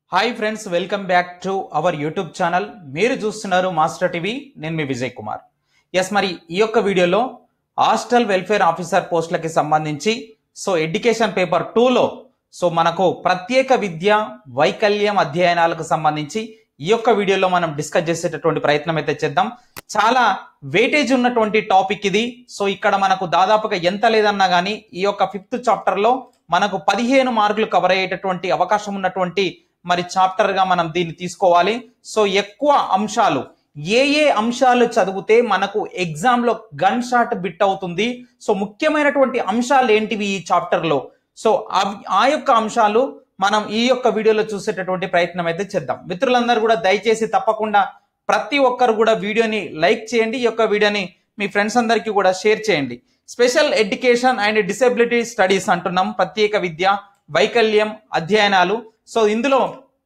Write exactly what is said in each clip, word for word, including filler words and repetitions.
Hi friends, welcome back to our YouTube channel. మీరు చూస్తున్నారు master TV. నేను మీ Vijay Kumar. Yes, మరి ఈ యొక్క వీడియోలో హాస్టల్ వెల్ఫేర్ ఆఫీసర్ పోస్టులకి సంబంధించి సో ఎడ్యుకేషన్ పేపర్ టూలో సో మనకు ప్రత్యేక విద్య వైకల్యం అధ్యయనాలకు సంబంధించి ఈ యొక్క వీడియోలో మనం డిస్కస్ చేసేటటువంటి ప్రయత్నం అయితే చేద్దాం. చాలా వెయిటేజ్ ఉన్నటువంటి టాపిక్ ఇది. సో ఇక్కడ మనకు దాదాపుగా ఎంత లేదన్నా కానీ ఈ యొక్క ఫిఫ్త్ చాప్టర్ లో మనకు పదిహేను మార్కులు కవర్ అయ్యేటటువంటి అవకాశం ఉన్నటువంటి మరి చాప్టర్ గా మనం దీన్ని తీసుకోవాలి. సో ఎక్కువ అంశాలు ఏ ఏ అంశాలు చదివితే మనకు ఎగ్జామ్ లో గన్ షాట్ బిట్ అవుతుంది, సో ముఖ్యమైనటువంటి అంశాలు ఏంటివి ఈ చాప్టర్ లో, సో ఆ యొక్క అంశాలు మనం ఈ యొక్క వీడియోలో చూసేటటువంటి ప్రయత్నం అయితే చేద్దాం. మిత్రులందరూ కూడా దయచేసి తప్పకుండా ప్రతి ఒక్కరు కూడా వీడియోని లైక్ చేయండి, ఈ యొక్క వీడియోని మీ ఫ్రెండ్స్ అందరికీ కూడా షేర్ చేయండి. Special education and disability studies అంటున్నాం, ప్రత్యేక విద్య వైకల్యం అధ్యయనాలు. సో ఇందులో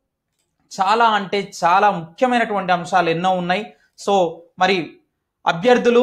చాలా అంటే చాలా ముఖ్యమైనటువంటి అంశాలు ఎన్నో ఉన్నాయి. సో మరి అభ్యర్థులు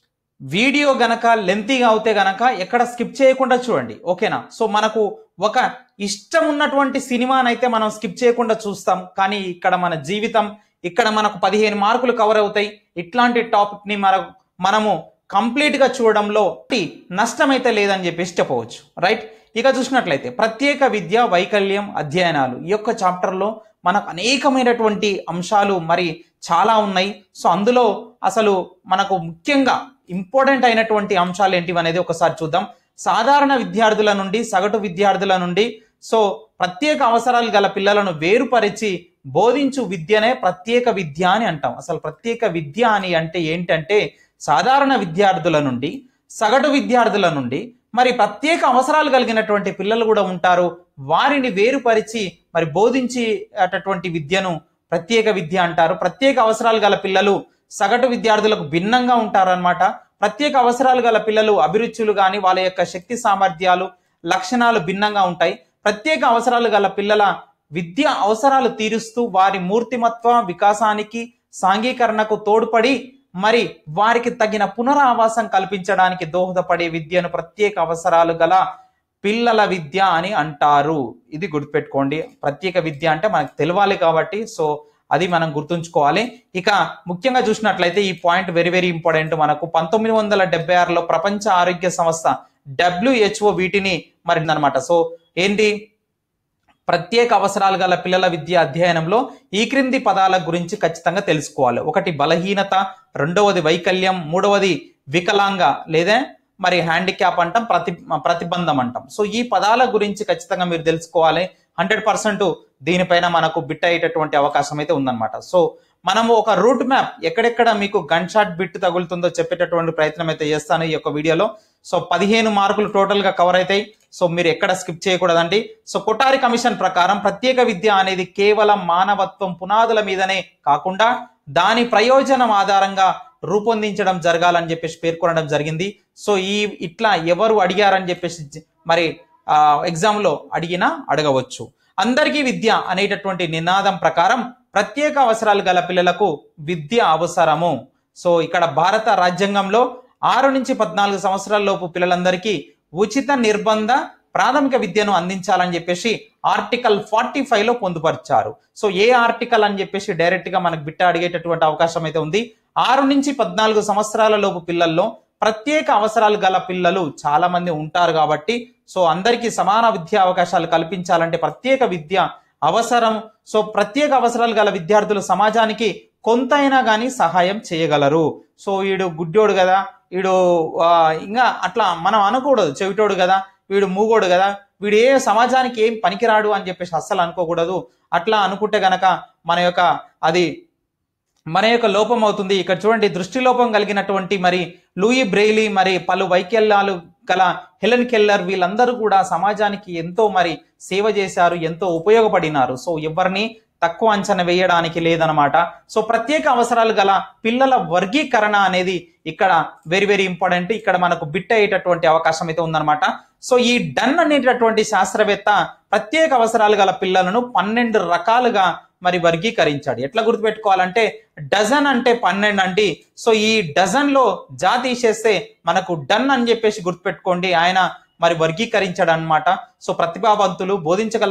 వీడియో గనక లెంతీగా అవుతే గనక ఎక్కడ స్కిప్ చేయకుండా చూడండి, ఓకేనా. సో మనకు ఒక ఇష్టం ఉన్నటువంటి సినిమానైతే మనం స్కిప్ చేయకుండా చూస్తాం, కానీ ఇక్కడ మన జీవితం, ఇక్కడ మనకు పదిహేను మార్కులు కవర్ అవుతాయి. ఇట్లాంటి టాపిక్ ని మన మనము కంప్లీట్ గా చూడడంలో నష్టం అయితే లేదని చెప్పేసి చెప్పవచ్చు, రైట్. ఇక చూసినట్లయితే ప్రత్యేక విద్య వైకల్యం అధ్యయనాలు ఈ యొక్క చాప్టర్లో మనకు అనేకమైనటువంటి అంశాలు మరి చాలా ఉన్నాయి. సో అందులో అసలు మనకు ముఖ్యంగా ఇంపార్టెంట్ అయినటువంటి అంశాలు ఏంటివి అనేది ఒకసారి చూద్దాం. సాధారణ విద్యార్థుల నుండి సగటు విద్యార్థుల నుండి సో ప్రత్యేక అవసరాలు గల పిల్లలను వేరుపరిచి బోధించు విద్యనే ప్రత్యేక విద్య అని అంటాం. అసలు ప్రత్యేక విద్య అని అంటే ఏంటంటే సాధారణ విద్యార్థుల నుండి సగటు విద్యార్థుల నుండి మరి ప్రత్యేక అవసరాలు కలిగినటువంటి పిల్లలు కూడా ఉంటారు, వారిని వేరుపరిచి మరి బోధించేటటువంటి విద్యను ప్రత్యేక విద్య అంటారు. ప్రత్యేక అవసరాలు గల పిల్లలు సగటు విద్యార్థులకు భిన్నంగా ఉంటారన్నమాట. ప్రత్యేక అవసరాలు గల పిల్లలు అభిరుచులు కానీ వాళ్ళ యొక్క శక్తి సామర్థ్యాలు లక్షణాలు భిన్నంగా ఉంటాయి. ప్రత్యేక అవసరాలు గల పిల్లల విద్య అవసరాలు తీరుస్తూ వారి మూర్తిమత్వ వికాసానికి సాంఘీకరణకు తోడ్పడి మరి వారికి తగిన పునరావాసం కల్పించడానికి దోహదపడే విద్యను ప్రత్యేక అవసరాలు గల పిల్లల విద్య అని అంటారు. ఇది గుర్తుపెట్టుకోండి. ప్రత్యేక విద్య అంటే మనకు తెలియాలి కాబట్టి సో అది మనం గుర్తుంచుకోవాలి. ఇక ముఖ్యంగా చూసినట్లయితే ఈ పాయింట్ వెరీ వెరీ ఇంపార్టెంట్. మనకు పంతొమ్మిది వందల డెబ్బై ఆరులో ప్రపంచ ఆరోగ్య సంస్థ డబ్ల్యూహెచ్ఓ వీటిని మరి అనమాట. సో ఏంటి ప్రత్యేక అవసరాలు గల పిల్లల విద్య అధ్యయనంలో ఈ క్రింది పదాల గురించి ఖచ్చితంగా తెలుసుకోవాలి. ఒకటి బలహీనత, రెండవది వైకల్యం, మూడవది వికలాంగ లేదా మరి హ్యాండిక్యాప్ అంటాం, ప్రతి ప్రతిబంధం అంటాం. సో ఈ పదాల గురించి ఖచ్చితంగా మీరు తెలుసుకోవాలి. హండ్రెడ్ పర్సెంట్ దీనిపైన మనకు బిట్ అయ్యేటటువంటి అవకాశం అయితే ఉందన్నమాట. సో మనము ఒక రూట్ మ్యాప్ ఎక్కడెక్కడ మీకు గన్ షాట్ బిట్ తగులుతుందో చెప్పేటటువంటి ప్రయత్నం అయితే చేస్తాను ఈ యొక్క వీడియోలో. సో పదిహేను మార్కులు టోటల్ గా కవర్ అవుతాయి. సో మీరు ఎక్కడ స్కిప్ చేయకూడదండి. సో కొఠారి కమిషన్ ప్రకారం ప్రత్యేక విద్య అనేది కేవలం మానవత్వం పునాదుల మీదనే కాకుండా దాని ప్రయోజనం ఆధారంగా రూపొందించడం జరగాలని చెప్పేసి పేర్కొనడం జరిగింది. సో ఈ ఇట్లా ఎవరు అడిగారని చెప్పేసి మరి ఆ ఎగ్జామ్ లో అడిగినా అడగవచ్చు. అందరికీ విద్య అనేటటువంటి నినాదం ప్రకారం ప్రత్యేక అవసరాలు గల పిల్లలకు విద్య అవసరము. సో ఇక్కడ భారత రాజ్యాంగంలో ఆరు నుంచి పద్నాలుగు సంవత్సరాల లోపు పిల్లలందరికీ ఉచిత నిర్బంధ ప్రాథమిక విద్యను అందించాలని చెప్పేసి ఆర్టికల్ ఫార్టీ ఫైవ్ లో పొందుపరిచారు. సో ఏ ఆర్టికల్ అని చెప్పేసి డైరెక్ట్ గా మనకు బిట్ట అడిగేటటువంటి అవకాశం అయితే ఉంది. ఆరు నుంచి పద్నాలుగు సంవత్సరాల లోపు పిల్లల్లో ప్రత్యేక అవసరాలు గల పిల్లలు చాలా మంది ఉంటారు కాబట్టి సో అందరికీ సమాన విద్యా అవకాశాలు కల్పించాలంటే ప్రత్యేక విద్య అవసరం. సో ప్రత్యేక అవసరాలు గల విద్యార్థులు సమాజానికి కొంతైనా కానీ సహాయం చేయగలరు. సో వీడు గుడ్డోడు కదా, వీడు ఇంకా అట్లా మనం అనకూడదు. చెవిటోడు కదా, వీడు మూగోడు కదా, వీడు ఏ సమాజానికి ఏం పనికిరాడు అని చెప్పేసి అస్సలు అనుకోకూడదు. అట్లా అనుకుంటే గనక మన యొక్క అది మన యొక్క లోపం అవుతుంది. ఇక్కడ చూడండి, దృష్టి లోపం కలిగినటువంటి మరి లూయి బ్రెయిలీ మరి పలు వైకల్యాలు గల హెలెన్ కెల్లర్ వీళ్ళందరూ కూడా సమాజానికి ఎంతో మరి సేవ చేశారు, ఎంతో ఉపయోగపడినారు. సో ఎవరిని తక్కువ అంచనా వేయడానికి లేదనమాట. సో ప్రత్యేక అవసరాలు గల పిల్లల వర్గీకరణ అనేది ఇక్కడ వెరీ వెరీ ఇంపార్టెంట్. ఇక్కడ మనకు బిట్ అయ్యేటటువంటి అవకాశం అయితే ఉందన్నమాట. సో ఈ డన్ అనేటటువంటి శాస్త్రవేత్త ప్రత్యేక అవసరాలు గల పిల్లలను పన్నెండు రకాలుగా మరి వర్గీకరించాడు. ఎట్లా గుర్తుపెట్టుకోవాలంటే డజన్ అంటే పన్నెండు అండి. సో ఈ డజన్ లో జా తీసేస్తే మనకు డన్ అని చెప్పేసి గుర్తుపెట్టుకోండి. ఆయన మరి వర్గీకరించాడు అన్నమాట. సో ప్రతిభావంతులు, బోధించగల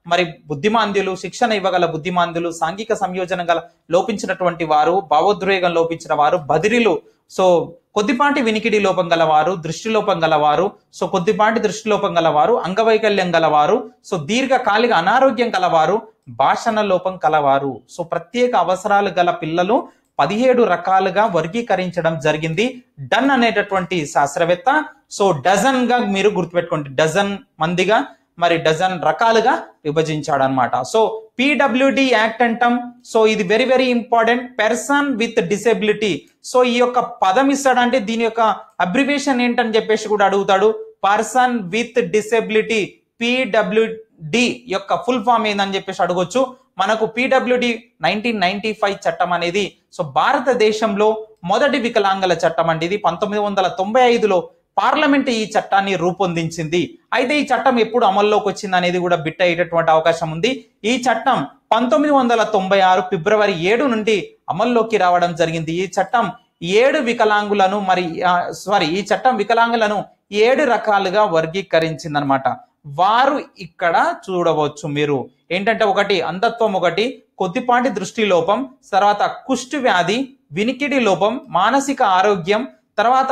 మరి బుద్ధిమాంద్యులు, శిక్షణ ఇవ్వగల బుద్ధిమాంద్యులు, సాంఘిక సంయోజనం గల లోపించినటువంటి వారు, భావోద్వేగం లోపించిన వారు, బదిరీలు, సో కొద్దిపాటి వినికిడి లోపం గలవారు, దృష్టి లోపం గలవారు, సో కొద్దిపాటి దృష్టి లోపం గలవారు, అంగవైకల్యం గలవారు, సో దీర్ఘకాలిక అనారోగ్యం కలవారు, భాషణ లోపం కలవారు. సో ప్రత్యేక అవసరాలు గల పిల్లలు పదిహేడు రకాలుగా వర్గీకరించడం జరిగింది డన్ అనేటటువంటి శాస్త్రవేత్త. సో డజన్ గా మీరు గుర్తుపెట్టుకోండి, డజన్ మందిగా మరి డజన్ రకాలుగా విభజించాడు అనమాట. సో పీడబ్ల్యూడి యాక్ట్ అంటాం. సో ఇది very very important, person with disability. So ఈ యొక్క పదం ఇస్తాడంటే దీని యొక్క అబ్రివేషన్ ఏంటని చెప్పేసి కూడా అడుగుతాడు. పర్సన్ విత్ డిసేబిలిటీ, పీడబ్ల్యూడి యొక్క ఫుల్ ఫామ్ ఏందని చెప్పేసి అడగొచ్చు. మనకు పీడబ్ల్యూడి నైన్టీన్ నైన్టీ ఫైవ్ చట్టం అనేది సో భారతదేశంలో మొదటి వికలాంగుల చట్టం అండి. ఇది పంతొమ్మిది వందల తొంభై ఐదులో పార్లమెంట్ ఈ చట్టాన్ని రూపొందించింది. అయితే ఈ చట్టం ఎప్పుడు అమల్లోకి వచ్చింది అనేది కూడా బిట్ అయ్యేటటువంటి అవకాశం ఉంది. ఈ చట్టం పంతొమ్మిది వందల తొంభై ఆరు ఫిబ్రవరి ఏడు నుండి అమల్లోకి రావడం జరిగింది. ఈ చట్టం ఏడు వికలాంగులను మరి సారీ ఈ చట్టం వికలాంగులను ఏడు రకాలుగా వర్గీకరించింది అనమాట. వారు ఇక్కడ చూడవచ్చు మీరు ఏంటంటే, ఒకటి అంధత్వం, ఒకటి కొద్దిపాటి దృష్టి లోపం, తర్వాత కుష్టు వ్యాధి, వినికిడి లోపం, మానసిక ఆరోగ్యం, తర్వాత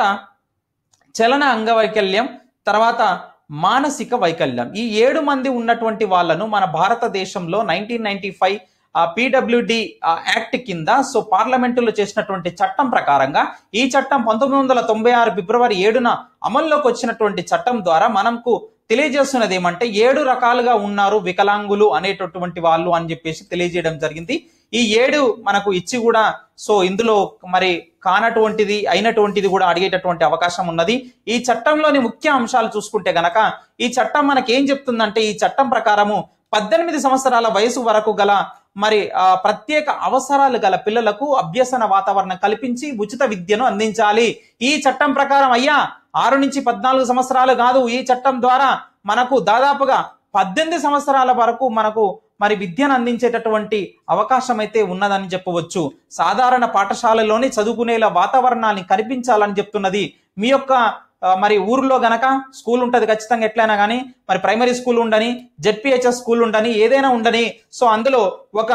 చలన అంగవైకల్యం, తర్వాత మానసిక వైకల్యం. ఈ ఏడు మంది ఉన్నటువంటి వాళ్ళను మన భారతదేశంలో nineteen ninety five PWD act కింద సో పార్లమెంటులో చేసినటువంటి చట్టం ప్రకారంగా ఈ చట్టం పంతొమ్మిది వందల తొంభై ఆరు ఫిబ్రవరి ఏడున అమల్లోకి వచ్చినటువంటి చట్టం ద్వారా మనకు తెలియజేస్తున్నది ఏమంటే, ఏడు రకాలుగా ఉన్నారు వికలాంగులు అనేటటువంటి వాళ్ళు అని చెప్పేసి తెలియజేయడం జరిగింది. ఈ ఏడు మనకు ఇచ్చి కూడా సో ఇందులో మరి కానటువంటిది అయినటువంటిది కూడా అడిగేటటువంటి అవకాశం ఉన్నది. ఈ చట్టంలోని ముఖ్య అంశాలు చూసుకుంటే గనక ఈ చట్టం మనకి ఏం చెప్తుందంటే, ఈ చట్టం ప్రకారము పద్దెనిమిది సంవత్సరాల వయసు వరకు గల మరి ఆ ప్రత్యేక అవసరాలు గల పిల్లలకు అభ్యసన వాతావరణం కల్పించి ఉచిత విద్యను అందించాలి. ఈ చట్టం ప్రకారం అయ్యా ఆరు నుంచి పద్నాలుగు సంవత్సరాలు కాదు, ఈ చట్టం ద్వారా మనకు దాదాపుగా పద్దెనిమిది సంవత్సరాల వరకు మనకు మరి విద్యను అందించేటటువంటి అవకాశం అయితే ఉన్నదని చెప్పవచ్చు. సాధారణ పాఠశాలలోనే చదువుకునేలా వాతావరణాన్ని కల్పించాలని చెప్తున్నది. మీ యొక్క మరి ఊర్లో గనక స్కూల్ ఉంటుంది ఖచ్చితంగా, ఎట్లయినా కానీ మరి ప్రైమరీ స్కూల్ ఉండని, జెడ్పిహెచ్ఎస్ స్కూల్ ఉండని, ఏదైనా ఉండని, సో అందులో ఒక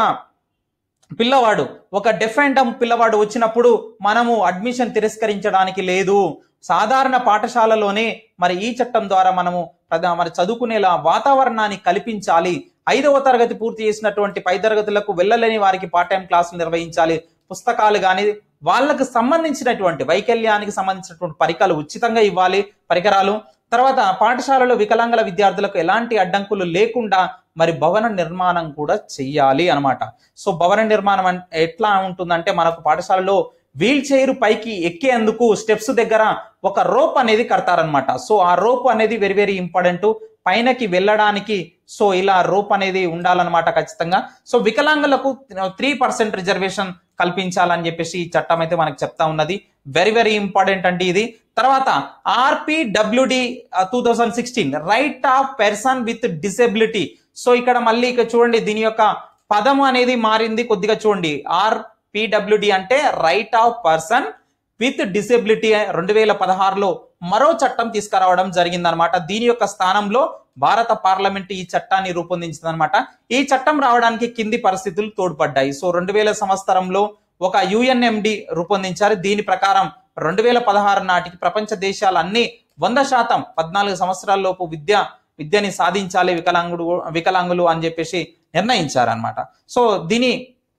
పిల్లవాడు ఒక డెఫ్ అండ్ డమ్ పిల్లవాడు వచ్చినప్పుడు మనము అడ్మిషన్ తిరస్కరించడానికి లేదు. సాధారణ పాఠశాలలోనే మరి ఈ చట్టం ద్వారా మనము మరి చదువుకునేలా వాతావరణాన్ని కల్పించాలి. ఐదవ తరగతి పూర్తి చేసినటువంటి పై తరగతులకు వెళ్ళలేని వారికి పార్ట్ టైం క్లాసులు నిర్వహించాలి. పుస్తకాలు కానీ వాళ్ళకు సంబంధించినటువంటి వైకల్యానికి సంబంధించినటువంటి పరికరాలు ఉచితంగా ఇవ్వాలి, పరికరాలు. తర్వాత పాఠశాలలో వికలాంగుల విద్యార్థులకు ఎలాంటి అడ్డంకులు లేకుండా మరి భవన నిర్మాణం కూడా చెయ్యాలి అనమాట. సో భవన నిర్మాణం ఎట్లా ఉంటుందంటే, మనకు పాఠశాలలో వీల్ చైర్ పైకి ఎక్కేందుకు స్టెప్స్ దగ్గర ఒక రోప్ అనేది కడతారనమాట. సో ఆ రోప్ అనేది వెరీ వెరీ ఇంపార్టెంట్, పైనకి వెళ్ళడానికి. సో ఇలా రోప్ అనేది ఉండాలన్నమాట ఖచ్చితంగా. సో వికలాంగులకు త్రీ పర్సెంట్ రిజర్వేషన్ కల్పించాలని చెప్పేసి ఈ చట్టం అయితే మనకు చెప్తా ఉన్నది. వెరీ వెరీ ఇంపార్టెంట్ అంటే ఇది. తర్వాత RPWD two thousand sixteen right of person with disability. So ఇక్కడ మళ్ళీ ఇక్కడ చూడండి, దీని యొక్క పదము అనేది మారింది కొద్దిగా. చూడండి, ఆర్ పీడబ్ల్యూడి అంటే right of person with disability. రెండు వేల పదహారులో మరో చట్టం తీసుకురావడం జరిగిందనమాట. దీని యొక్క స్థానంలో భారత పార్లమెంట్ ఈ చట్టాన్ని రూపొందించింది అనమాట. ఈ చట్టం రావడానికి కింది పరిస్థితులు తోడ్పడ్డాయి. సో రెండు వేల సంవత్సరంలో ఒక యుఎన్ఎండి రూపొందించారు. దీని ప్రకారం రెండు వేల పదహారు నాటికి ప్రపంచ దేశాలన్నీ వంద శాతం పద్నాలుగు సంవత్సరాల లోపు విద్య విద్యని సాధించాలి వికలాంగుడు వికలాంగులు అని చెప్పేసి నిర్ణయించారనమాట. సో దీని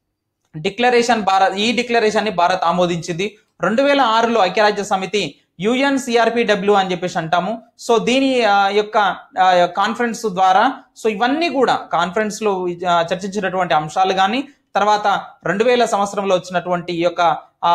డిక్లరేషన్ భారత్ ఈ డిక్లరేషన్ ని భారత్ ఆమోదించింది. రెండు వేల ఆరులో ఐక్యరాజ్య సమితి యుఎన్సిఆర్పిడబ్ల్యూ అని చెప్పేసి అంటాము. సో దీని యొక్క కాన్ఫరెన్స్ ద్వారా సో ఇవన్నీ కూడా కాన్ఫరెన్స్ లో చర్చించినటువంటి అంశాలు కానీ, తర్వాత రెండు వేల సంవత్సరంలో వచ్చినటువంటి ఈ యొక్క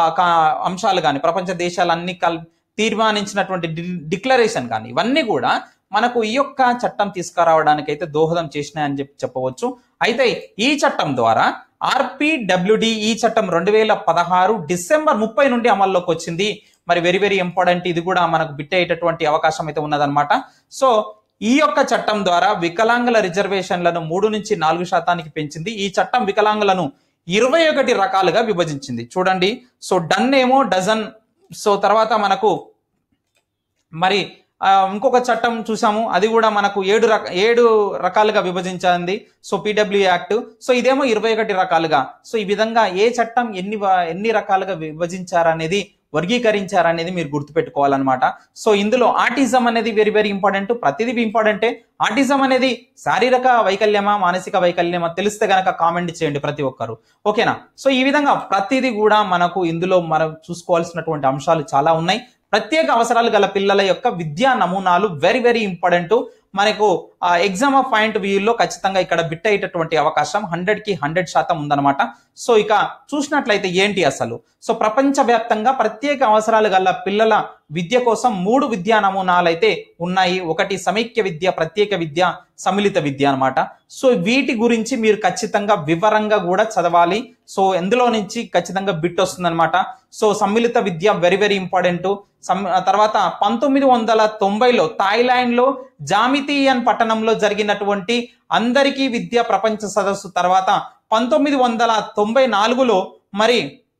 అంశాలు కానీ, ప్రపంచ దేశాలన్నీ కల్ తీర్మానించినటువంటి డిక్లరేషన్ కానీ, ఇవన్నీ కూడా మనకు ఈ యొక్క చట్టం తీసుకురావడానికి అయితే దోహదం చేసినాయని చెప్పి చెప్పవచ్చు. అయితే ఈ చట్టం ద్వారా ఆర్పిడబ్ల్యూడి ఈ చట్టం రెండు వేల పదహారు డిసెంబర్ ముప్పై నుండి అమల్లోకి వచ్చింది. మరి వెరీ వెరీ ఇంపార్టెంట్, ఇది కూడా మనకు బిట్ అయ్యేటటువంటి అవకాశం అయితే ఉన్నదన్నమాట. సో ఈ యొక్క చట్టం ద్వారా వికలాంగుల రిజర్వేషన్లను మూడు నుంచి నాలుగు శాతానికి పెంచింది. ఈ చట్టం వికలాంగులను ఇరవై ఒకటి రకాలుగా విభజించింది. చూడండి, సో డన్ ఏమో డజన్, సో తర్వాత మనకు మరి ఇంకొక చట్టం చూసాము, అది కూడా మనకు ఏడు రక ఏడు రకాలుగా విభజించింది. So PWD act. సో ఇదేమో ఇరవై ఒకటి రకాలుగా. సో ఈ విధంగా ఏ చట్టం ఎన్ని ఎన్ని రకాలుగా విభజించారనేది, వర్గీకరించారనేది మీరు గుర్తుపెట్టుకోవాలన్నమాట. సో ఇందులో ఆటిజం అనేది వెరీ వెరీ ఇంపార్టెంట్. ప్రతిదీ ఇంపార్టెంటే. ఆటిజం అనేది శారీరక వైకల్యమా మానసిక వైకల్యమా తెలిస్తే గనక కామెంట్ చేయండి ప్రతి ఒక్కరు, ఓకేనా. సో ఈ విధంగా ప్రతిదీ కూడా మనకు ఇందులో మనం చూసుకోవాల్సినటువంటి అంశాలు చాలా ఉన్నాయి. ప్రత్యేక అవసరాలు గల పిల్లల యొక్క విద్యా నమూనాలు వెరీ వెరీ ఇంపార్టెంట్. మనకు ఎగ్జామ్ ఆఫ్ పాయింట్ వ్యూలో ఖచ్చితంగా ఇక్కడ బిట్ అయ్యేటటువంటి అవకాశం హండ్రెడ్ కి హండ్రెడ్ శాతం ఉందన్నమాట. సో ఇక చూసినట్లయితే ఏంటి అసలు, సో ప్రపంచవ్యాప్తంగా ప్రత్యేక అవసరాలు గల పిల్లల విద్య కోసం మూడు విద్యా నమూనాలు అయితే ఉన్నాయి. ఒకటి సమైక్య విద్య, ప్రత్యేక విద్య, సమ్మిళిత విద్య అన్నమాట. సో వీటి గురించి మీరు ఖచ్చితంగా వివరంగా కూడా చదవాలి. సో ఎందులో నుంచి ఖచ్చితంగా బిట్ వస్తుంది అనమాట. సో సమ్మిళిత విద్య వెరీ వెరీ ఇంపార్టెంట్. తర్వాత పంతొమ్మిది వందల తొంభైలో థాయిలాండ్ లో జామితియన్ పట్టణంలో జరిగినటువంటి అందరికీ విద్య ప్రపంచ సదస్సు తర్వాత పంతొమ్మిది వందల తొంభై నాలుగులో మరి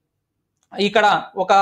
ఇక్కడ ఒక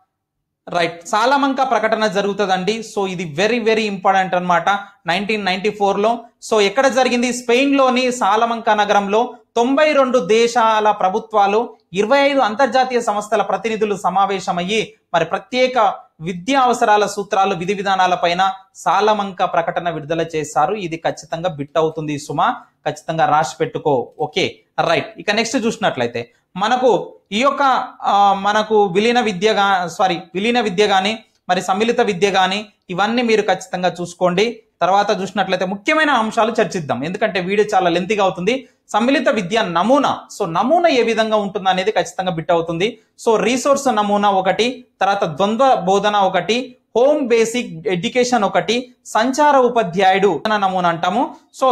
రైట్ సాలమంక ప్రకటన జరుగుతుందండి. సో ఇది వెరీ వెరీ ఇంపార్టెంట్ అనమాట. నైన్టీన్ నైన్టీ ఫోర్ లో. సో ఎక్కడ జరిగింది? స్పెయిన్ లోని సాలమంక నగరంలో తొంభై రెండు దేశాల ప్రభుత్వాలు, ఇరవై ఐదు అంతర్జాతీయ సంస్థల ప్రతినిధులు సమావేశమయ్యి మరి ప్రత్యేక విద్యా అవసరాల సూత్రాలు, విధి విధానాల పైన సాలమంక ప్రకటన విడుదల చేశారు. ఇది ఖచ్చితంగా బిట్ అవుతుంది సుమా, ఖచ్చితంగా రాసి పెట్టుకో. Okay right. ఇక నెక్స్ట్ చూసినట్లయితే మనకు ఈ యొక్క మనకు విలీన విద్య గా సారీ విలీన విద్య గాని మరి సమ్మిళిత విద్య గాని ఇవన్నీ మీరు ఖచ్చితంగా చూసుకోండి. తర్వాత చూసినట్లయితే ముఖ్యమైన అంశాలు చర్చిద్దాం, ఎందుకంటే వీడియో చాలా లెంతీగా అవుతుంది. సమ్మిళిత విద్య నమూనా. సో నమూనా ఏ విధంగా ఉంటుంది అనేది ఖచ్చితంగా బిట్ అవుతుంది. సో రీసోర్స్ నమూనా ఒకటి, తర్వాత ద్వంద్వ బోధన ఒకటి, హోమ్ బేసిక్ ఎడ్యుకేషన్ ఒకటి, సంచార ఉపాధ్యాయుడు నమూనా అంటాము. సో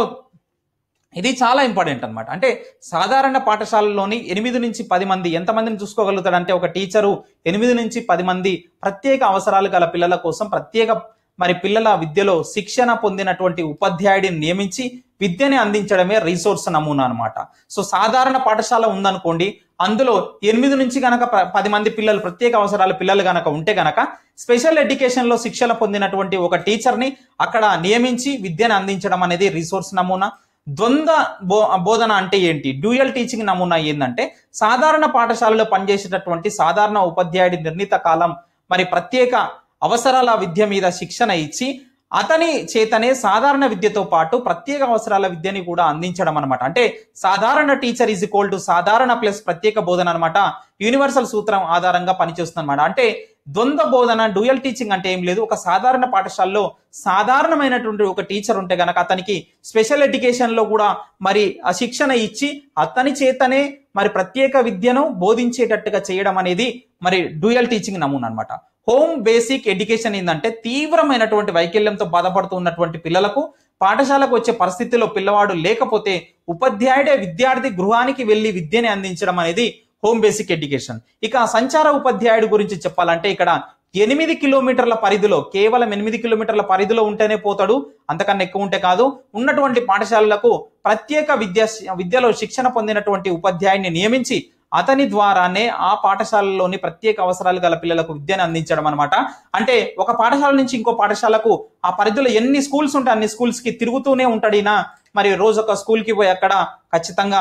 ఇది చాలా ఇంపార్టెంట్ అనమాట. అంటే సాధారణ పాఠశాలలోని ఎనిమిది నుంచి పది మంది ఎంతమందిని చూసుకోగలుగుతాడు అంటే ఒక టీచరు ఎనిమిది నుంచి పది మంది ప్రత్యేక అవసరాలు గల పిల్లల కోసం ప్రత్యేక మరి పిల్లల విద్యలో శిక్షణ పొందినటువంటి ఉపాధ్యాయుడిని నియమించి విద్యని అందించడమే రీసోర్స్ నమూనా అనమాట. సో సాధారణ పాఠశాల ఉందనుకోండి, అందులో ఎనిమిది నుంచి గనక పది మంది పిల్లలు ప్రత్యేక అవసరాల పిల్లలు గనక ఉంటే గనక స్పెషల్ ఎడ్యుకేషన్ లో శిక్షణ పొందినటువంటి ఒక టీచర్ని అక్కడ నియమించి విద్యను అందించడం అనేది రీసోర్స్ నమూనా. ద్వంద్వ బో బోధన అంటే ఏంటి? డ్యూయల్ టీచింగ్ నమూనా ఏంటంటే సాధారణ పాఠశాలలో పనిచేసేటటువంటి సాధారణ ఉపాధ్యాయుడి నిర్ణీత కాలం మరి ప్రత్యేక అవసరాల విద్య మీద శిక్షణ ఇచ్చి అతని చేతనే సాధారణ విద్యతో పాటు ప్రత్యేక అవసరాల విద్యని కూడా అందించడం అనమాట. అంటే సాధారణ టీచర్ ఈజ్ ఈక్వల్ టు సాధారణ ప్లస్ ప్రత్యేక బోధన అనమాట. యూనివర్సల్ సూత్రం ఆధారంగా పనిచేస్తుంది అనమాట. అంటే ద్వంద్వ బోధన డ్యూయల్ టీచింగ్ అంటే ఏం లేదు, ఒక సాధారణ పాఠశాలలో సాధారణమైనటువంటి ఒక టీచర్ ఉంటే గనక అతనికి స్పెషల్ ఎడ్యుకేషన్ లో కూడా మరి ఆ శిక్షణ ఇచ్చి అతని చేతనే మరి ప్రత్యేక విద్యను బోధించేటట్టుగా చేయడం అనేది మరి డ్యూయల్ టీచింగ్ నమూనా అనమాట. హోమ్ బేసిక్ ఎడ్యుకేషన్ ఏంటంటే తీవ్రమైనటువంటి వైకల్యంతో బాధపడుతూ ఉన్నటువంటి పిల్లలకు పాఠశాలకు వచ్చే పరిస్థితిలో పిల్లవాడు లేకపోతే ఉపాధ్యాయుడే విద్యార్థి గృహానికి వెళ్లి విద్యని అందించడం అనేది హోమ్ బేసిక్ ఎడ్యుకేషన్. ఇక సంచార ఉపాధ్యాయుడు గురించి చెప్పాలంటే ఇక్కడ ఎనిమిది కిలోమీటర్ల పరిధిలో, కేవలం ఎనిమిది కిలోమీటర్ల పరిధిలో ఉంటేనే పోతాడు, అంతకన్నా ఎక్కువ ఉంటే కాదు. ఉన్నటువంటి పాఠశాలలకు ప్రత్యేక విద్య విద్యలో శిక్షణ పొందినటువంటి ఉపాధ్యాయుడిని నియమించి అతని ద్వారానే ఆ పాఠశాలలోని ప్రత్యేక అవసరాలు గల పిల్లలకు విద్యను అందించడం అనమాట. అంటే ఒక పాఠశాల నుంచి ఇంకో పాఠశాలకు ఆ పరిధిలో ఎన్ని స్కూల్స్ ఉంటే అన్ని స్కూల్స్ కి తిరుగుతూనే ఉంటాడినా మరి రోజు ఒక స్కూల్ కి పోయి అక్కడ ఖచ్చితంగా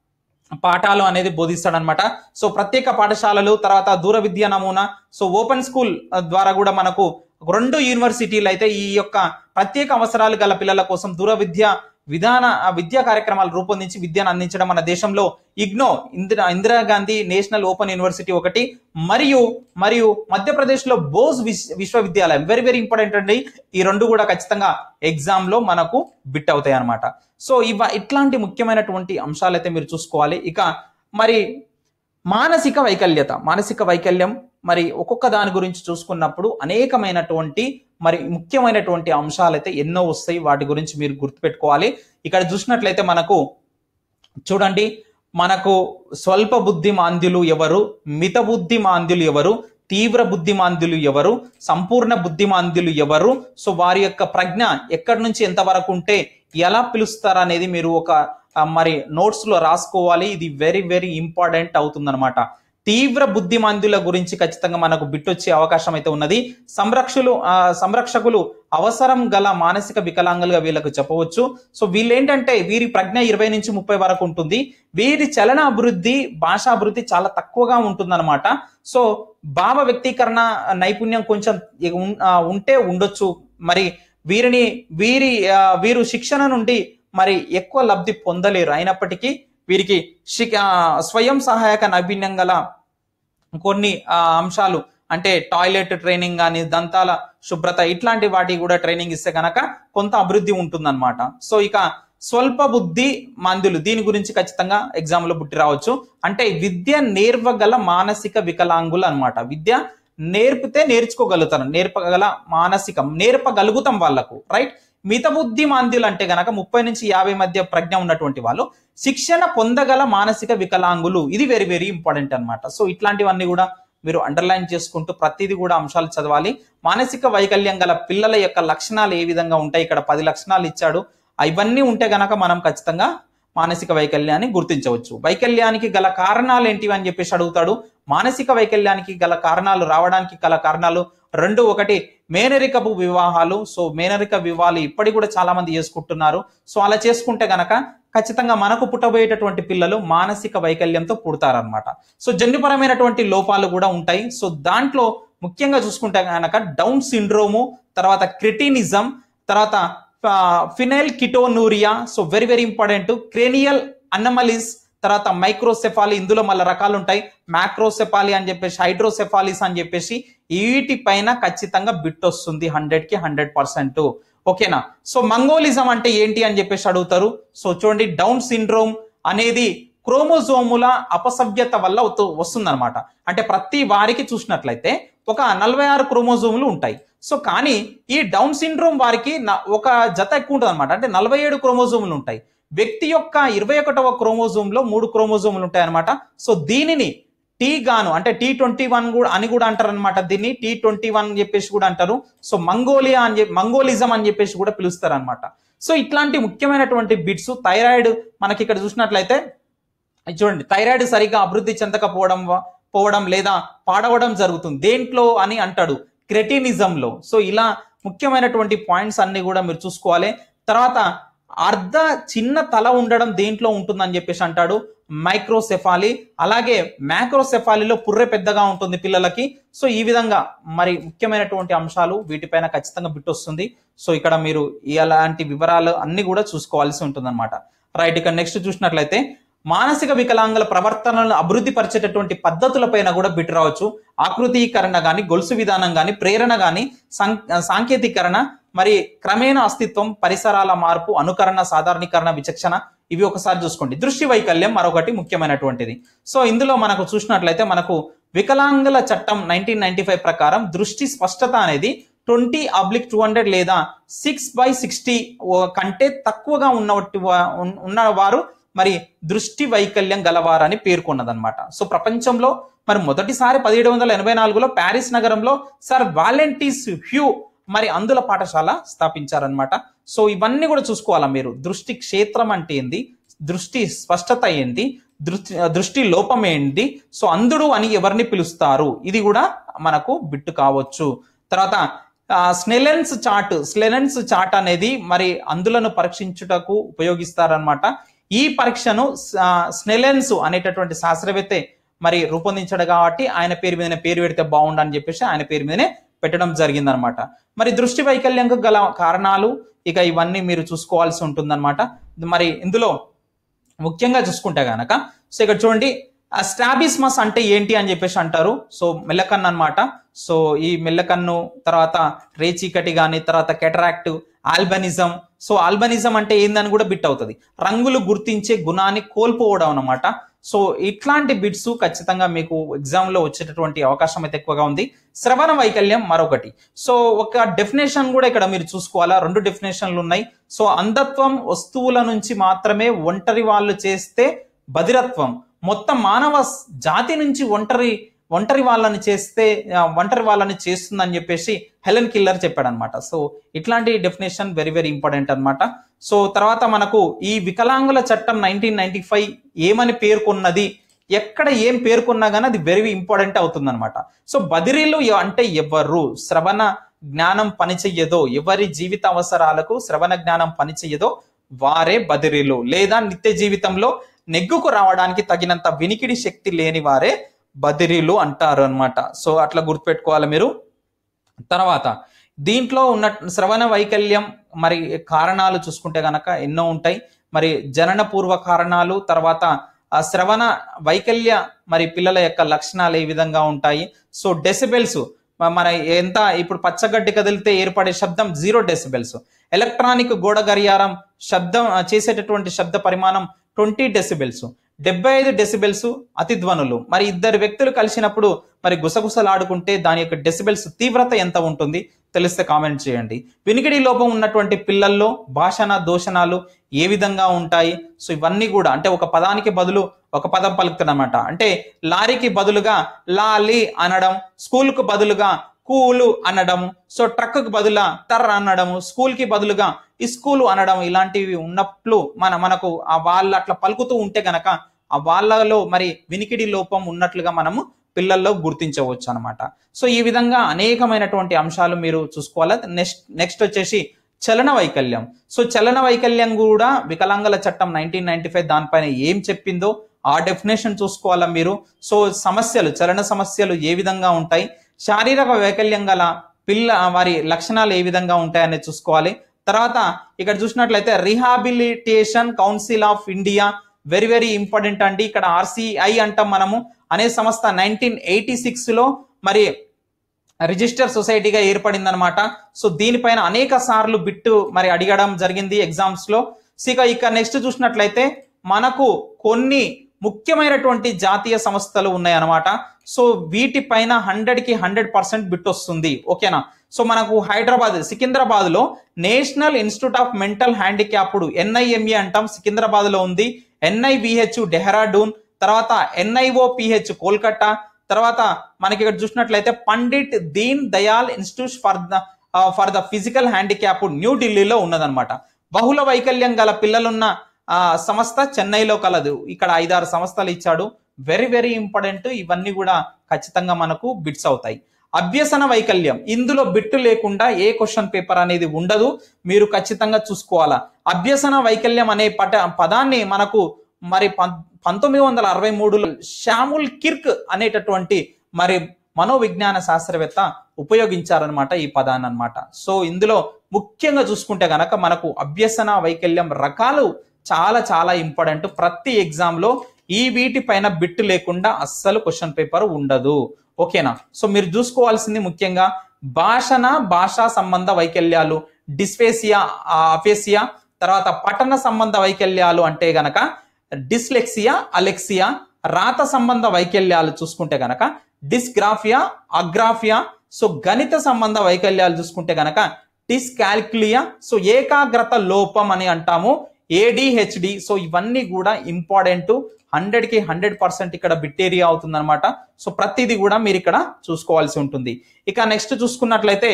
పాఠాలు అనేది బోధిస్తాడనమాట. సో ప్రత్యేక పాఠశాలలు, తర్వాత దూర విద్య నమూనా. సో ఓపెన్ స్కూల్ ద్వారా కూడా మనకు రెండు యూనివర్సిటీలు అయితే ఈ యొక్క ప్రత్యేక అవసరాలు గల పిల్లల కోసం దూర విద్య విధాన విద్యా కార్యక్రమాలు రూపొందించి విద్యను అందించడం మన దేశంలో IGNOU Indira Indira Gandhi national open university ఒకటి, మరియు మరియు మధ్యప్రదేశ్ లో బోస్ విశ్వవిద్యాలయం వెరీ వెరీ ఇంపార్టెంట్ అండి. ఈ రెండు కూడా ఖచ్చితంగా ఎగ్జామ్ లో మనకు బిట్ అవుతాయి అనమాట. సో ఇవ ఇట్లాంటి ముఖ్యమైనటువంటి అంశాలు అయితే మీరు చూసుకోవాలి. ఇక మరి మానసిక వైకల్యత, మానసిక వైకల్యం మరి ఒక్కొక్క దాని గురించి చూసుకున్నప్పుడు అనేకమైనటువంటి మరి ముఖ్యమైనటువంటి అంశాలు అయితే ఎన్నో వస్తాయి, వాటి గురించి మీరు గుర్తుపెట్టుకోవాలి. ఇక్కడ చూసినట్లయితే మనకు చూడండి, మనకు స్వల్ప బుద్ధి మాంద్యులు ఎవరు, మిత బుద్ధి మాంద్యులు ఎవరు, తీవ్ర బుద్ధిమాంద్యులు ఎవరు, సంపూర్ణ బుద్ధిమాంద్యులు ఎవరు, సో వారి యొక్క ప్రజ్ఞ ఎక్కడి నుంచి ఎంతవరకు ఉంటే ఎలా పిలుస్తారు అనేది మీరు ఒక మరి నోట్స్ లో రాసుకోవాలి. ఇది వెరీ వెరీ ఇంపార్టెంట్ అవుతుంది అనమాట. తీవ్ర బుద్ధిమంతుల గురించి ఖచ్చితంగా మనకు బిట్ వచ్చే అవకాశం అయితే ఉన్నది. సంరక్షకులు సంరక్షకులు అవసరం గల మానసిక వికలాంగులుగా వీళ్ళకు చెప్పవచ్చు. సో వీళ్ళు ఏంటంటే వీరి ప్రజ్ఞ ఇరవై నుంచి ముప్పై వరకు ఉంటుంది. వీరి చలన అభివృద్ధి, భాషా అభివృద్ధి చాలా తక్కువగా ఉంటుందన్నమాట. సో భావ వ్యక్తీకరణ నైపుణ్యం కొంచెం ఉంటే ఉండొచ్చు. మరి వీరిని వీరి వీరు శిక్షణ నుండి మరి ఎక్కువ లబ్ధి పొందలేరు. అయినప్పటికీ వీరికి స్వయం సహాయక నైపుణ్యం గల కొన్ని అంశాలు అంటే టాయిలెట్ ట్రైనింగ్ కానీ, దంతాల శుభ్రత ఇట్లాంటి వాటి కూడా ట్రైనింగ్ ఇస్తే కనుక కొంత అభివృద్ధి ఉంటుందన్నమాట. సో ఇక స్వల్ప బుద్ధి మందులు, దీని గురించి ఖచ్చితంగా ఎగ్జామ్ లో పుట్టి రావచ్చు. అంటే విద్య నేర్వగల మానసిక వికలాంగులు అన్నమాట. విద్య నేర్పితే నేర్చుకోగలుగుతారు, నేర్పగల మానసికం నేర్పగలుగుతాం వాళ్ళకు, రైట్. మిత బుద్ధి మందులు అంటే గనక ముప్పై నుంచి యాభై మధ్య ప్రజ్ఞ ఉన్నటువంటి వాళ్ళు, శిక్షణ పొందగల మానసిక వికలాంగులు, ఇది వెరీ వెరీ ఇంపార్టెంట్ అనమాట. సో ఇట్లాంటివన్నీ కూడా మీరు అండర్లైన్ చేసుకుంటూ ప్రతిదీ కూడా అంశాలు చదవాలి. మానసిక వైకల్యం గల పిల్లల యొక్క లక్షణాలు ఏ విధంగా ఉంటాయి, ఇక్కడ పది లక్షణాలు ఇచ్చాడు. ఇవన్నీ ఉంటే గనక మనం ఖచ్చితంగా మానసిక వైకల్యాన్ని గుర్తించవచ్చు. వైకల్యానికి గల కారణాలు ఏంటివి అని చెప్పేసి అడుగుతాడు. మానసిక వైకల్యానికి గల కారణాలు, రావడానికి గల కారణాలు రెండు, ఒకటి మేనరికపు వివాహాలు. సో మేనరిక వివాహాలు ఇప్పటికి కూడా చాలా మంది చేసుకుంటున్నారు. సో అలా చేసుకుంటే గనక ఖచ్చితంగా మనకు పుట్టబోయేటటువంటి పిల్లలు మానసిక వైకల్యంతో పుడతారనమాట. సో జన్యుపరమైనటువంటి లోపాలు కూడా ఉంటాయి. సో దాంట్లో ముఖ్యంగా చూసుకుంటే కనుక డౌన్ సిండ్రోము, తర్వాత క్రిటినిజం, తర్వాత phenyl ketonuria, so very very important, cranial anomalies, తర్వాత మైక్రోసెఫాలి, ఇందులో మళ్ళీ రకాలు ఉంటాయి. మ్యాక్రోసెఫాలి అని చెప్పేసి, హైడ్రోసెఫాలిస్ అని చెప్పేసి వీటి పైన ఖచ్చితంగా బిట్ వస్తుంది హండ్రెడ్ కి హండ్రెడ్ పర్సెంట్. ఓకేనా. సో మంగోలిజం అంటే ఏంటి అని చెప్పేసి అడుగుతారు. సో చూడండి, డౌన్ సిండ్రోమ్ అనేది క్రోమోజోముల అపసవ్యత వల్ల వస్తుంది అనమాట. అంటే ప్రతి వారికి చూసినట్లయితే ఒక నలభై ఆరు క్రోమోజోములు ఉంటాయి. సో కానీ ఈ డౌన్ సిండ్రోమ్ వారికి ఒక జత ఎక్కువ ఉంటుంది అనమాట. అంటే నలభై ఏడు క్రోమోజోములు ఉంటాయి. వ్యక్తి యొక్క ఇరవై ఒకటవ క్రోమోజోమ్ లో మూడు క్రోమోజోములు ఉంటాయి అనమాట. సో దీనిని టీ గాను అంటే టీ ట్వంటీ వన్ కూడా అని కూడా అంటారు అనమాట. దీన్ని టీ ట్వంటీ వన్ అని చెప్పేసి కూడా అంటారు. సో మంగోలియా అని చెప్పి మంగోలిజం అని చెప్పేసి కూడా పిలుస్తారు అనమాట. సో ఇట్లాంటి ముఖ్యమైనటువంటి బిట్స్. థైరాయిడ్ మనకి ఇక్కడ చూసినట్లయితే చూడండి, థైరాయిడ్ సరిగా అభివృద్ధి చెందకపోవడం పోవడం లేదా పాడవడం జరుగుతుంది దేంట్లో అని అంటాడు, క్రెటినిజంలో. సో ఇలా ముఖ్యమైనటువంటి పాయింట్స్ అన్ని కూడా మీరు చూసుకోవాలి. తర్వాత అర్ధ చిన్న తల ఉండడం దేంట్లో ఉంటుందని చెప్పేసి అంటాడు, మైక్రోసెఫాలి. అలాగే మ్యాక్రోసెఫాలిలో పుర్రె పెద్దగా ఉంటుంది పిల్లలకి. సో ఈ విధంగా మరి ముఖ్యమైనటువంటి అంశాలు వీటిపైన ఖచ్చితంగా బిట్ వస్తుంది. సో ఇక్కడ మీరు ఇలాంటి వివరాలు అన్ని కూడా చూసుకోవాల్సి ఉంటుంది అనమాట, రైట్. ఇక నెక్స్ట్ చూసినట్లయితే మానసిక వికలాంగుల ప్రవర్తనలను అభివృద్ధి పరిచేటటువంటి పద్ధతులపైన కూడా బిట్ రావచ్చు. ఆకృతీకరణ కానీ, గొలుసు విధానం కానీ, ప్రేరణ కానీ, సాంకేతికరణ, మరి క్రమేణ అస్తిత్వం, పరిసరాల మార్పు, అనుకరణ, సాధారణీకరణ, విచక్షణ, ఇవి ఒకసారి చూసుకోండి. దృష్టి వైకల్యం మరొకటి ముఖ్యమైనటువంటిది. సో ఇందులో మనకు చూసినట్లయితే మనకు వికలాంగుల చట్టం నైన్టీన్ నైన్టీ ఫైవ్ ప్రకారం దృష్టి స్పష్టత అనేది ట్వంటీ అబ్లిక్ టూ హండ్రెడ్ లేదా సిక్స్ బై సిక్స్టీ కంటే తక్కువగా ఉన్నటువంటి ఉన్నవారు మరి దృష్టి వైకల్యం గలవారని పేర్కొన్నదనమాట. సో ప్రపంచంలో మరి మొదటిసారి పదిహేడు వందల ఎనభై నాలుగులో ప్యారిస్ నగరంలో సర్ వాలెంటీస్ హ్యూ మరి అందుల పాఠశాల స్థాపించారనమాట. సో ఇవన్నీ కూడా చూసుకోవాలా మీరు. దృష్టి క్షేత్రం అంటే ఏంది, దృష్టి స్పష్టత ఏంటి, దృష్టి దృష్టి లోపం ఏంటి, సో అంధుడు అని ఎవరిని పిలుస్తారు, ఇది కూడా మనకు బిట్టు కావచ్చు. తర్వాత స్నెలెన్స్ చార్ట్, స్నెలెన్స్ చార్ట్ అనేది మరి అంధులను పరీక్షించుటకు ఉపయోగిస్తారనమాట. ఈ పరీక్షను స్నెలెన్స్ అనేటటువంటి శాస్త్రవేత్త మరి రూపొందించాడు కాబట్టి ఆయన పేరు మీదనే పేరు పెడితే బాగుండని చెప్పేసి ఆయన పేరు మీదనే పెట్టడం జరిగిందనమాట. మరి దృష్టి వైకల్యంకు గల కారణాలు ఇక ఇవన్నీ మీరు చూసుకోవాల్సి ఉంటుందన్నమాట. మరి ఇందులో ముఖ్యంగా చూసుకుంటే గనక సో ఇక్కడ చూడండి, స్ట్రాబిస్మస్ అంటే ఏంటి అని చెప్పేసి అంటారు. సో మెల్లకన్ను అనమాట. సో ఈ మెల్లకన్ను, తర్వాత రేచీకటి కానీ, తర్వాత కెటరాక్ట్, ఆల్బనిజం. సో ఆల్బనిజం అంటే ఏందని కూడా బిట్ అవుతుంది, రంగులు గుర్తించే గుణాన్ని కోల్పోవడం అనమాట. సో ఇట్లాంటి బిట్స్ ఖచ్చితంగా మీకు ఎగ్జామ్ లో వచ్చేటటువంటి అవకాశం అయితే ఎక్కువగా ఉంది. శ్రవణ వైకల్యం మరొకటి. సో ఒక డెఫినేషన్ కూడా ఇక్కడ మీరు చూసుకోవాలా, రెండు డెఫినేషన్లు ఉన్నాయి. సో అంధత్వం వస్తువుల నుంచి మాత్రమే ఒంటరి వాళ్ళు చేస్తే బధిరత్వం, మొత్తం మానవ జాతి నుంచి ఒంటరి ఒంటరి వాళ్ళని చేస్తే ఒంటరి వాళ్ళని చేస్తుందని చెప్పేసి హెలెన్ కిల్లర్ చెప్పాడు అనమాట. సో ఇట్లాంటి డెఫినేషన్ వెరీ వెరీ ఇంపార్టెంట్ అనమాట. సో తర్వాత మనకు ఈ వికలాంగుల చట్టం నైన్టీన్ నైన్టీ ఫైవ్ ఏమని పేర్కొన్నది, ఎక్కడ ఏం పేర్కొన్నా కానీ అది వెరీ ఇంపార్టెంట్ అవుతుంది అనమాట. సో బదిరీలు అంటే ఎవరు? శ్రవణ జ్ఞానం పనిచెయ్యదో, ఎవరి జీవిత అవసరాలకు శ్రవణ జ్ఞానం పనిచెయ్యదో వారే బదిరీలు, లేదా నిత్య జీవితంలో నెగ్గుకు రావడానికి తగినంత వినికిడి శక్తి లేని వారే బదిరీలు అంటారు అనమాట. సో అట్లా గుర్తుపెట్టుకోవాలి మీరు. తర్వాత దీంట్లో ఉన్న శ్రవణ వైకల్యం మరి కారణాలు చూసుకుంటే గనక ఎన్నో ఉంటాయి. మరి జనన పూర్వ కారణాలు, తర్వాత ఆ శ్రవణ వైకల్య మరి పిల్లల యొక్క లక్షణాలు ఏ విధంగా ఉంటాయి. సో డెసిబెల్స్ మన ఎంత ఇప్పుడు పచ్చగడ్డి కదిలితే ఏర్పడే శబ్దం జీరో డెసిబెల్స్. ఎలక్ట్రానిక్ గోడ గడియారం శబ్దం చేసేటటువంటి శబ్ద పరిమాణం ట్వంటీ డెసిబెల్స్. డెబ్బై ఐదు డెసిబెల్స్ అతి ధ్వనులు. మరి ఇద్దరు వ్యక్తులు కలిసినప్పుడు మరి గుసగుసలాడుకుంటే దాని యొక్క డెసిబెల్స్ తీవ్రత ఎంత ఉంటుంది తెలిస్తే కామెంట్ చేయండి. వినికిడి లోపం ఉన్నటువంటి పిల్లల్లో భాషణ దోషణాలు ఏ విధంగా ఉంటాయి? సో ఇవన్నీ కూడా అంటే ఒక పదానికి బదులు ఒక పదం పలుకుతుందన్నమాట. అంటే లారీకి బదులుగా లాలి అనడం, స్కూల్కు బదులుగా కూలు అనడం, సో ట్రక్కు బదులుగా టర్ అనడం, స్కూల్ కి బదులుగా ఈ స్కూలు అనడం, ఇలాంటివి ఉన్నట్లు మన మనకు ఆ వాళ్ళు అట్లా పలుకుతూ ఉంటే గనక ఆ వాళ్ళలో మరి వినికిడి లోపం ఉన్నట్లుగా మనము పిల్లల్లో గుర్తించవచ్చు అనమాట. సో ఈ విధంగా అనేకమైనటువంటి అంశాలు మీరు చూసుకోవాలి. నెక్స్ట్ నెక్స్ట్ వచ్చేసి చలన వైకల్యం. సో చలన వైకల్యం కూడా వికలాంగుల చట్టం నైన్టీన్ నైన్టీ ఫైవ్ దానిపైన ఏం చెప్పిందో ఆ డెఫినేషన్ చూసుకోవాలా మీరు. సో సమస్యలు చలన సమస్యలు ఏ విధంగా ఉంటాయి, శారీరక వైకల్యం గల పిల్ల వారి లక్షణాలు ఏ విధంగా ఉంటాయనేది చూసుకోవాలి. తర్వాత ఇక్కడ చూసినట్లయితే rehabilitation council of India very very important అండి. ఇక్కడ ఆర్సిఐ అంటాం మనము అనే సంస్థ నైన్టీన్ ఎయిటీ సిక్స్ లో మరి రిజిస్టర్ సొసైటీగా ఏర్పడింది అనమాట. సో దీనిపైన అనేక సార్లు బిట్టు మరి అడగడం జరిగింది ఎగ్జామ్స్ లో. ఇక ఇక నెక్స్ట్ చూసినట్లయితే మనకు కొన్ని ముఖ్యమైనటువంటి జాతీయ సంస్థలు ఉన్నాయి అనమాట. సో వీటిపైన హండ్రెడ్ కి హండ్రెడ్ పర్సెంట్ బిట్ వస్తుంది. ఓకేనా? సో మనకు హైదరాబాద్ సికింద్రాబాద్ లో national institute of mental handicapped NIMH అంటాం, సికింద్రాబాద్ లో ఉంది. ఎన్ఐవిహెచ్ డెహ్రాడూన్, తర్వాత ఎన్ఐఓపిహెచ్ కోల్కతా, తర్వాత మనకి ఇక్కడ చూసినట్లయితే Pandit Deen Dayal institute for the for the physical handicapped న్యూఢిల్లీలో ఉన్నదనమాట. బహుళ వైకల్యం గల పిల్లలున్న ఆ సంస్థ చెన్నైలో కలదు. ఇక్కడ ఐదారు సంస్థలు ఇచ్చాడు. Very very important. ఇవన్నీ కూడా ఖచ్చితంగా మనకు బిట్స్ అవుతాయి. అభ్యసన వైకల్యం, ఇందులో బిట్టు లేకుండా ఏ క్వశ్చన్ పేపర్ అనేది ఉండదు, మీరు ఖచ్చితంగా చూసుకోవాలా. అభ్యసన వైకల్యం అనే పట పదాన్ని మనకు మరి పంతొమ్మిది వందల అరవై మూడులో శాముల్ కిర్క్ అనేటటువంటి మరి మనోవిజ్ఞాన శాస్త్రవేత్త ఉపయోగించారనమాట ఈ పదాన్ని అనమాట. సో ఇందులో ముఖ్యంగా చూసుకుంటే గనక మనకు అభ్యసన వైకల్యం రకాలు చాలా చాలా ఇంపార్టెంట్. ప్రతి ఎగ్జామ్ లో ఈ వీటి పైన బిట్టు లేకుండా అస్సలు క్వశ్చన్ పేపర్ ఉండదు. ఓకేనా? సో మీరు చూసుకోవాల్సింది ముఖ్యంగా భాషణ భాషా సంబంధ వైకల్యాలు, డిస్ఫేసియా అఫేసియా, తర్వాత పఠన సంబంధ వైకల్యాలు అంటే గనక డిస్లెక్సియా అలెక్సియా, రాత సంబంధ వైకల్యాలు చూసుకుంటే గనక డిస్గ్రాఫియా అగ్రాఫియా, సో గణిత సంబంధ వైకల్యాలు చూసుకుంటే గనక డిస్కాల్కులియా, సో ఏకాగ్రత లోపం అని అంటాము ఏడిహెచ్డి. సో ఇవన్నీ కూడా ఇంపార్టెంట్. హండ్రెడ్ కి హండ్రెడ్ పర్సెంట్ ఇక్కడ బిట్ ఏరియా అవుతుంది అనమాట. సో ప్రతిదీ కూడా మీరు ఇక్కడ చూసుకోవాల్సి ఉంటుంది. ఇక నెక్స్ట్ చూసుకున్నట్లయితే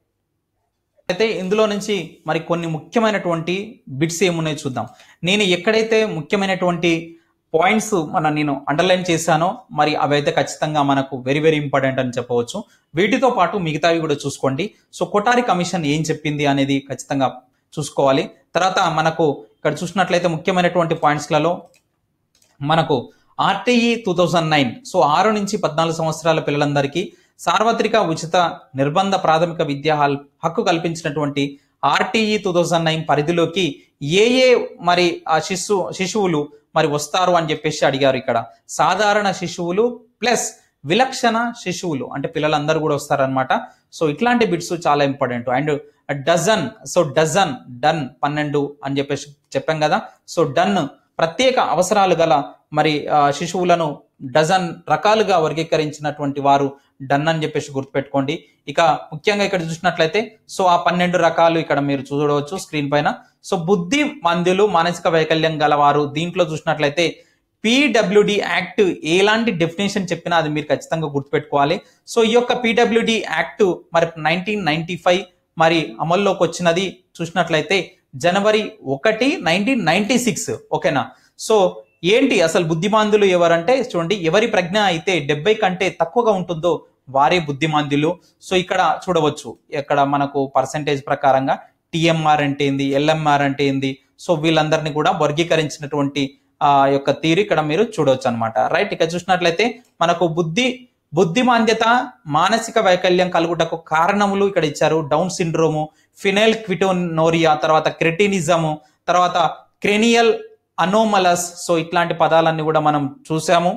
అయితే ఇందులో నుంచి మరి కొన్ని ముఖ్యమైనటువంటి బిట్స్ ఏమున్నాయో చూద్దాం. నేను ఎక్కడైతే ముఖ్యమైనటువంటి పాయింట్స్ మన నేను అండర్లైన్ చేశానో మరి అవైతే ఖచ్చితంగా మనకు వెరీ వెరీ ఇంపార్టెంట్ అని చెప్పవచ్చు. వీటితో పాటు మిగతావి కూడా చూసుకోండి. సో కొఠారి కమిషన్ ఏం చెప్పింది అనేది ఖచ్చితంగా చూసుకోవాలి. తర్వాత మనకు ఇక్కడ చూసినట్లయితే ముఖ్యమైనటువంటి పాయింట్స్లలో మనకు RTE two thousand nine so ఆరు నుంచి పద్నాలుగు సంవత్సరాల పిల్లలందరికీ సార్వత్రిక ఉచిత నిర్బంధ ప్రాథమిక విద్యా హక్కు కల్పించినటువంటి ఆర్టీఈ టూ థౌజండ్ నైన్ పరిధిలోకి ఏ ఏ మరి ఆ శిశు శిశువులు మరి వస్తారు అని చెప్పేసి అడిగారు. ఇక్కడ సాధారణ శిశువులు ప్లస్ విలక్షణ శిశువులు అంటే పిల్లలందరూ కూడా వస్తారనమాట. సో ఇట్లాంటి బిట్స్ చాలా important. And dozen, so dozen డన్ పన్నెండు అని చెప్పేసి చెప్పాం కదా. సో డన్ ప్రత్యేక అవసరాలు గల మరి శిశువులను డజన్ రకాలుగా వర్గీకరించినటువంటి వారు డన్ అని చెప్పేసి గుర్తుపెట్టుకోండి. ఇక ముఖ్యంగా ఇక్కడ చూసినట్లయితే సో ఆ పన్నెండు రకాలు ఇక్కడ మీరు చూడవచ్చు స్క్రీన్ పైన. సో బుద్ధి మందులు మానసిక వైకల్యం గలవారు దీంట్లో చూసినట్లయితే పీడబ్ల్యూడి యాక్ట్ ఎలాంటి డెఫినేషన్ చెప్పినా అది మీరు ఖచ్చితంగా గుర్తుపెట్టుకోవాలి. సో ఈ యొక్క పీడబ్ల్యూడి యాక్ట్ మరి నైన్టీన్ నైన్టీ ఫైవ్ మరి అమల్లోకి వచ్చినది. చూసినట్లయితే జనవరి ఒకటి నైన్టీన్ నైన్టీ సిక్స్. ఓకేనా? సో ఏంటి అసలు బుద్ధిమాందులు ఎవరంటే చూడండి, ఎవరి ప్రజ్ఞ అయితే డెబ్బై కంటే తక్కువగా ఉంటుందో వారే బుద్ధిమాంద్యులు. సో ఇక్కడ చూడవచ్చు, ఇక్కడ మనకు పర్సంటేజ్ ప్రకారంగా టిఎంఆర్ అంటే ఏంది, ఎల్ఎంఆర్ అంటే ఏంది, సో వీళ్ళందరినీ కూడా వర్గీకరించినటువంటి ఆ యొక్క తీరు ఇక్కడ మీరు చూడవచ్చు అనమాట. రైట్, ఇక చూసినట్లయితే మనకు బుద్ధి బుద్ధిమాంద్యత మానసిక వైకల్యం కలుగుటకు కారణములు ఇక్కడ ఇచ్చారు. డౌన్ సిండ్రోము, ఫినైల్ క్విటోనోరియా, తర్వాత క్రెటినిజము, తర్వాత క్రెనియల్ అనోమలస్. సో ఇట్లాంటి పదాలన్నీ కూడా మనం చూసాము.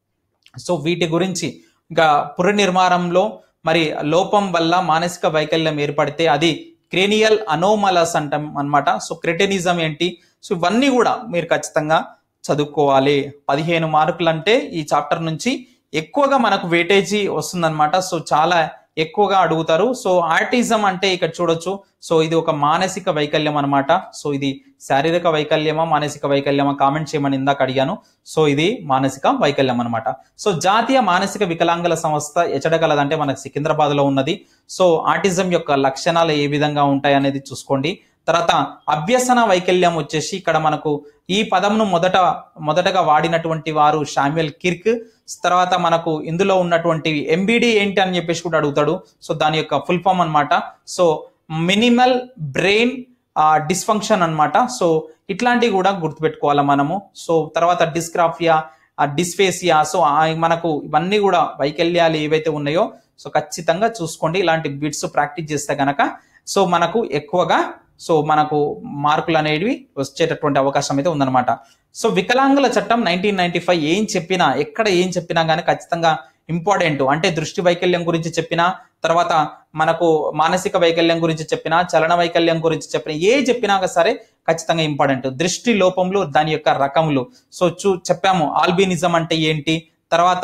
సో వీటి గురించి ఇంకా పుర నిర్మాణంలో మరి లోపం వల్ల మానసిక వైకల్యం ఏర్పడితే అది క్రేనియల్ అనోమలస్ అంటాం అనమాట. సో క్రెటినిజం ఏంటి, సో ఇవన్నీ కూడా మీరు ఖచ్చితంగా చదువుకోవాలి. పదిహేను మార్కులు అంటే ఈ చాప్టర్ నుంచి ఎక్కువగా మనకు వెయిటేజీ వస్తుందన్నమాట. సో చాలా ఎక్కువగా అడుగుతారు. సో ఆర్టిజం అంటే ఇక్కడ చూడొచ్చు, సో ఇది ఒక మానసిక వైకల్యం అనమాట. సో ఇది శారీరక వైకల్యమా మానసిక వైకల్యమా కామెంట్ చేయమని ఇందాక అడిగాను. సో ఇది మానసిక వైకల్యం అనమాట. సో జాతీయ మానసిక వికలాంగుల సంస్థ ఎచ్చడగలదంటే మనకు సికింద్రాబాద్ లో ఉన్నది. సో ఆర్టిజం యొక్క లక్షణాలు ఏ విధంగా ఉంటాయి అనేది చూసుకోండి. తర్వాత అభ్యసన వైకల్యం వచ్చేసి ఇక్కడ మనకు ఈ పదంను మొదట మొదటగా వాడినటువంటి వారు శామ్యుయల్ కిర్క్. తర్వాత మనకు ఇందులో ఉన్నటువంటి ఎంబిడి ఏంటి అని చెప్పేసి కూడా అడుగుతాడు. సో దాని యొక్క ఫుల్ ఫామ్ అనమాట. సో మినిమల్ బ్రెయిన్ డిస్ఫంక్షన్ అనమాట. సో ఇట్లాంటివి కూడా గుర్తుపెట్టుకోవాలి మనము. సో తర్వాత డిస్గ్రాఫియా, డిస్ఫేసియా, సో మనకు ఇవన్నీ కూడా వైకల్యాలు ఏవైతే ఉన్నాయో సో ఖచ్చితంగా చూసుకోండి. ఇలాంటి బిట్స్ ప్రాక్టీస్ చేస్తే కనుక సో మనకు ఎక్కువగా సో మనకు మార్కులు అనేవి వచ్చేటటువంటి అవకాశం అయితే ఉందన్నమాట. సో వికలాంగుల చట్టం నైన్టీన్ నైన్టీ ఫైవ్ ఏం చెప్పినా, ఎక్కడ ఏం చెప్పినా కానీ ఖచ్చితంగా ఇంపార్టెంట్. అంటే దృష్టి వైకల్యం గురించి చెప్పినా, తర్వాత మనకు మానసిక వైకల్యం గురించి చెప్పినా, చలన వైకల్యం గురించి చెప్పినా, ఏ చెప్పినా సరే ఖచ్చితంగా ఇంపార్టెంట్. దృష్టి లోపంలో దాని యొక్క రకములు సో చూ చెప్పాము. ఆల్బినిజం అంటే ఏంటి, తర్వాత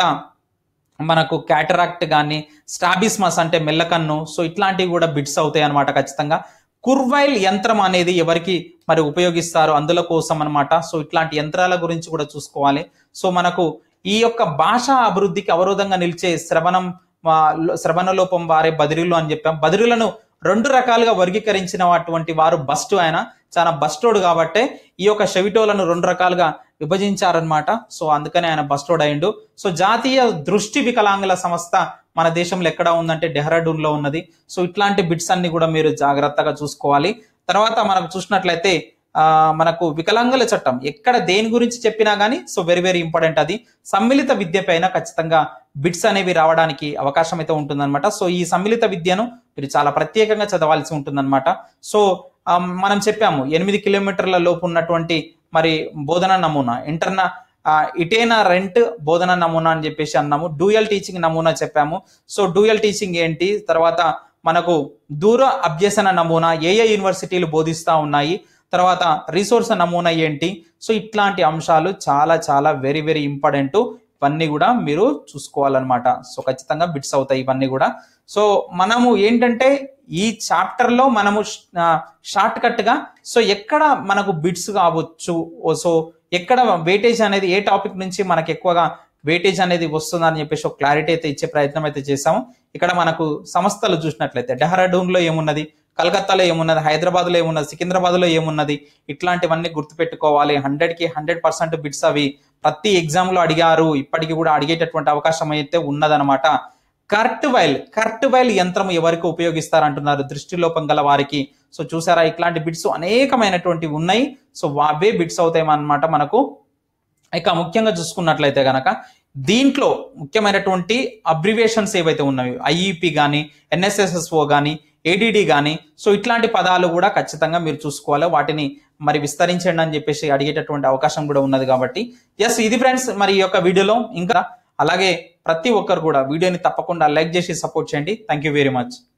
మనకు క్యాటరాక్ట్ కానీ, స్టాబిస్మస్ అంటే మెల్లకన్ను, సో ఇట్లాంటివి కూడా బిట్స్ అవుతాయి అనమాట ఖచ్చితంగా. కుర్వైల్ యంత్రం అనేది ఎవరికి మరి ఉపయోగిస్తారు అందులో కోసం అనమాట. సో ఇట్లాంటి యంత్రాల గురించి కూడా చూసుకోవాలి. సో మనకు ఈ యొక్క భాషా అభివృద్ధికి అవరోధంగా నిలిచే శ్రవణం శ్రవణ లోపం వారే బదిరీలు అని చెప్పాం. బదిరీలను రెండు రకాలుగా వర్గీకరించిన అటువంటి వారు బస్టు, ఆయన చాలా బస్టోడ్ కాబట్టే ఈ యొక్క షెవిటోలను రెండు రకాలుగా విభజించారనమాట. సో అందుకనే ఆయన బస్టోడ్ అయిండు. సో జాతీయ దృష్టి వికలాంగుల సంస్థ మన దేశంలో ఎక్కడ ఉందంటే డెహ్రాడూన్ లో ఉన్నది. సో ఇట్లాంటి బిట్స్ అన్ని కూడా మీరు జాగ్రత్తగా చూసుకోవాలి. తర్వాత మనకు చూసినట్లయితే ఆ మనకు వికలాంగుల చట్టం ఎక్కడ దేని గురించి చెప్పినా గానీ సో వెరీ వెరీ ఇంపార్టెంట్. అది సమ్మిళిత విద్య పైన ఖచ్చితంగా బిట్స్ అనేవి రావడానికి అవకాశం అయితే ఉంటుందన్నమాట. సో ఈ సమ్మిళిత విద్యను మీరు చాలా ప్రత్యేకంగా చదవాల్సి ఉంటుందన్నమాట. సో మనం చెప్పాము ఎనిమిది కిలోమీటర్ల లోపు ఉన్నటువంటి మరి బోధన నమూనా, ఇంటర్నా ఇటేనా రెంట్ బోధన నమూనా అని చెప్పేసి అన్నాము. డ్యూయల్ టీచింగ్ నమూనా చెప్పాము. సో డ్యూయల్ టీచింగ్ ఏంటి, తర్వాత మనకు దూర అభ్యసన నమూనా ఏ ఏ యూనివర్సిటీలు బోధిస్తూ ఉన్నాయి, తర్వాత రిసోర్స్ నమూనా ఏంటి. సో ఇట్లాంటి అంశాలు చాలా చాలా వెరీ వెరీ ఇంపార్టెంట్. ఇవన్నీ కూడా మీరు చూసుకోవాలన్నమాట. సో ఖచ్చితంగా బిట్స్ అవుతాయి ఇవన్నీ కూడా. సో మనము ఏంటంటే ఈ చాప్టర్ లో మనము షార్ట్ కట్ గా సో ఎక్కడ మనకు బిట్స్ కావచ్చు, సో ఎక్కడ వెయిటేజ్ అనేది ఏ టాపిక్ నుంచి మనకు ఎక్కువగా వెయిటేజ్ అనేది వస్తుందని చెప్పేసి ఒక క్లారిటీ అయితే ఇచ్చే ప్రయత్నం అయితే చేసాము. ఇక్కడ మనకు సంస్థలు చూసినట్లయితే డెహ్రాడూన్ లో ఏమున్నది, కలకత్తాలో ఏమున్నది, హైదరాబాద్ లో ఏమున్నది, సికింద్రాబాద్ లో ఏమున్నది, ఇట్లాంటివన్నీ గుర్తుపెట్టుకోవాలి. హండ్రెడ్ కి హండ్రెడ్ పర్సెంట్ బిట్స్ అవి ప్రతి ఎగ్జామ్ లో అడిగారు, ఇప్పటికీ కూడా అడిగేటటువంటి అవకాశం అయితే ఉన్నదనమాట. కరెక్ట్ వైల్ కరెక్ట్ వైల్ యంత్రం ఎవరికి ఉపయోగిస్తారు అంటున్నారు, దృష్టి లోపం గల వారికి. సో చూసారా, ఇట్లాంటి బిట్స్ అనేకమైనటువంటివి ఉన్నాయి. సో అవే బిట్స్ అవుతాయి అన్నమాట మనకు. ఇక ముఖ్యంగా చూసుకున్నట్లయితే గనక దీంట్లో ముఖ్యమైనటువంటి అబ్రివేషన్స్ ఏవైతే ఉన్నాయో ఐఈపి కానీ, ఎన్ఎస్ఎస్ఎస్ఓ కానీ, ఏడిడి కానీ, సో ఇట్లాంటి పదాలు కూడా ఖచ్చితంగా మీరు చూసుకోవాలి. వాటిని మరి విస్తరించండి అని చెప్పేసి అడిగేటటువంటి అవకాశం కూడా ఉన్నది కాబట్టి ఎస్ ఇది ఫ్రెండ్స్ మరి ఈ యొక్క వీడియోలో. ఇంకా అలాగే ప్రతి ఒక్కరు కూడా వీడియోని తప్పకుండా లైక్ చేసి సపోర్ట్ చేయండి. Thank you very much.